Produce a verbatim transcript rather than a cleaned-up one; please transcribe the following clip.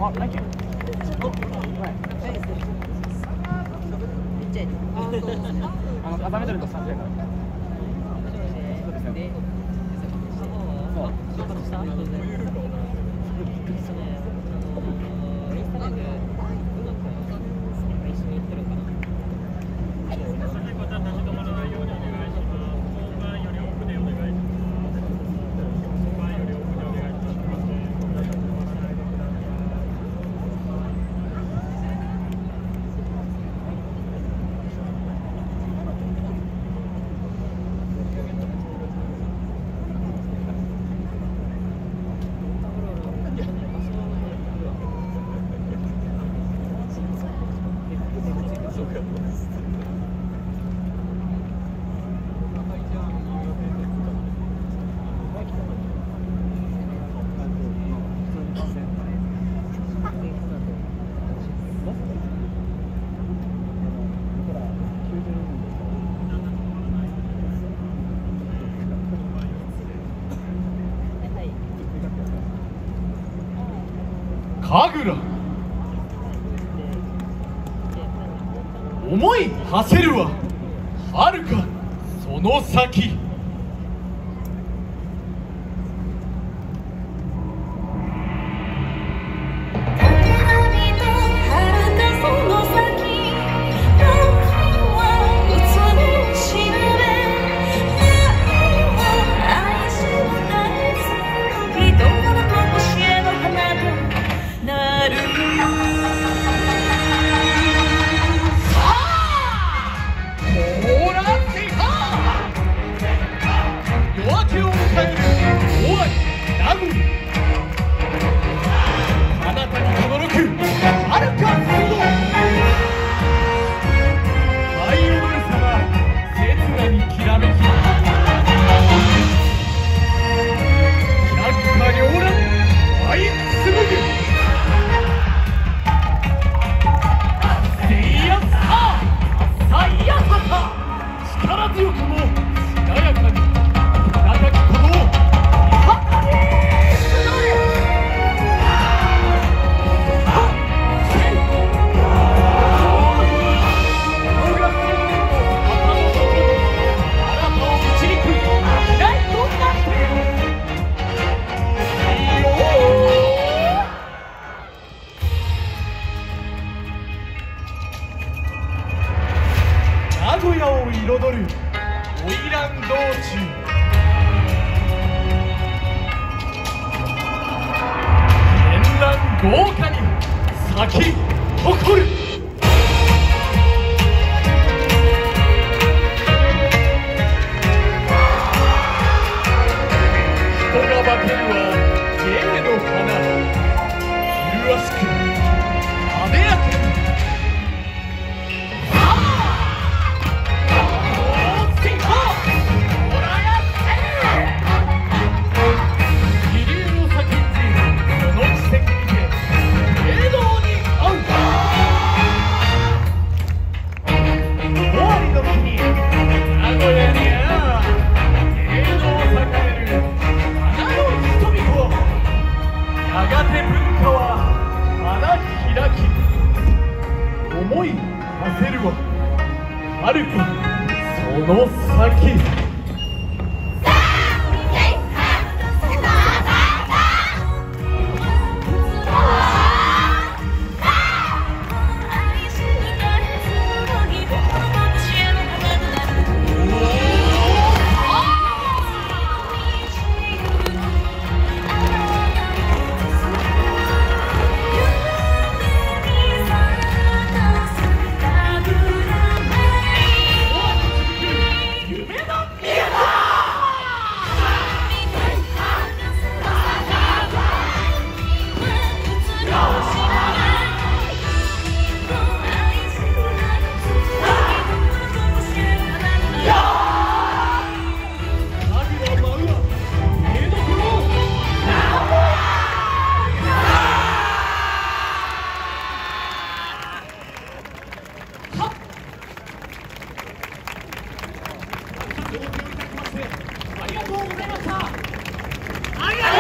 あ、何件？お、はい。あの、固めてるとさんびゃくえんから。そうですね。そう。出発した？そうですね。インスタライブうまく一緒に行ってるかな。こちら立ち止まらないようにお願いします。本番より奥でお願いします。本番より奥でお願いします。神楽思い馳せるは遥かその先。名古屋を彩る花魁道中。絢爛豪華に咲き誇る。人が化けるは芸の花。麗しくあでやかに。思い馳せるは遥かその先。ありがとうございました。ありがとう